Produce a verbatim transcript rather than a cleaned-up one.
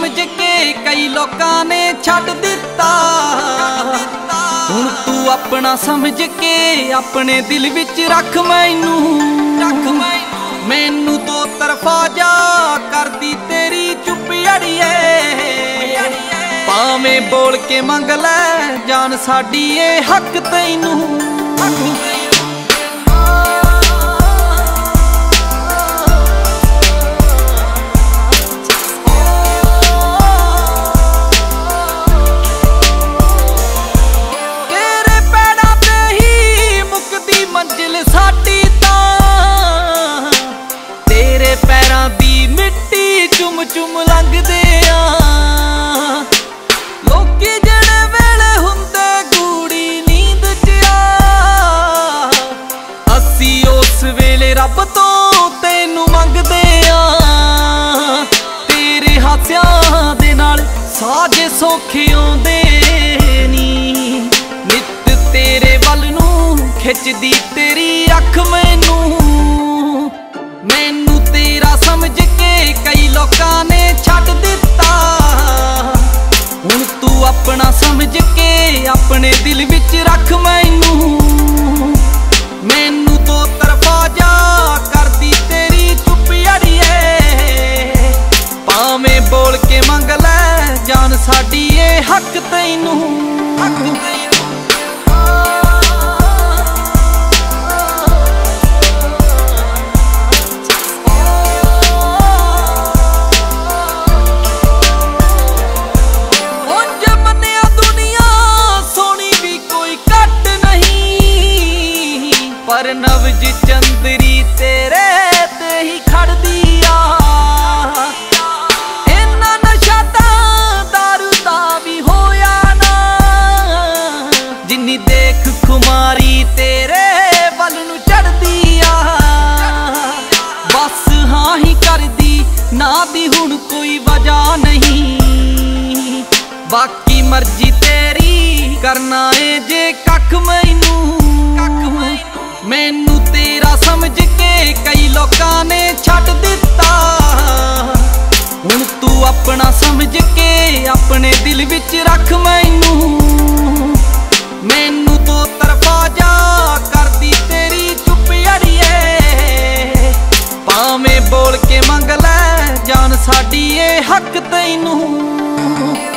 समझ के कई लोकां ने छड्ड दिता। हुण तू अपना समझ के अपने दिल विच रख मैनू, रख मैनू दो तरफा जा करदी तेरी चुप अड़िए। भावें बोल के मंग लै जान साडी ए हक तैनू। मंजिल साडी तां तेरे पैरां दी मिट्टी चुम चुम लंघदे आ। लोकी जेड़े वेले हुंदे गूड़ी नींद च आ, असी उस वेले रब तो तैनू मंगदे आ। तेरे हासियां दे नाल साजे सौखे आउंदे नी, नित तेरे वल नू खिचदी तेरी अख मैनू। मैनू तेरा समझ के कई लोकां ने छड्ड दिता। हुण तू अपना समझ के अपने दिल विच रख मैनू। मैनू दो तरफा जा करदी तेरी चुप अड़िए। भावें बोल के मंग लै जान साडी ए हक तैनू, हक तैनू। पर नवज चंदरी तेरे ते ही खड़दी आ। इन्ना नशा तां दारू दा भी होया ना, जिन्नी देख खुमारी तेरे वल नू चढ़दी आ। बस हाँ ही करदी ना दी हुण कोई वजह नहीं। बाकी मर्जी तेरी करना है जे कख मैनू। मैनू तेरा समझ के कई लोकां ने छड्ड दिता। हुण तू अपना समझ के अपने दिल विच रख मैनू। मैनू दो तरफा जा करदी तेरी चुप अड़िए। भावें बोल के मंग लै जान साडी ए हक तैनू।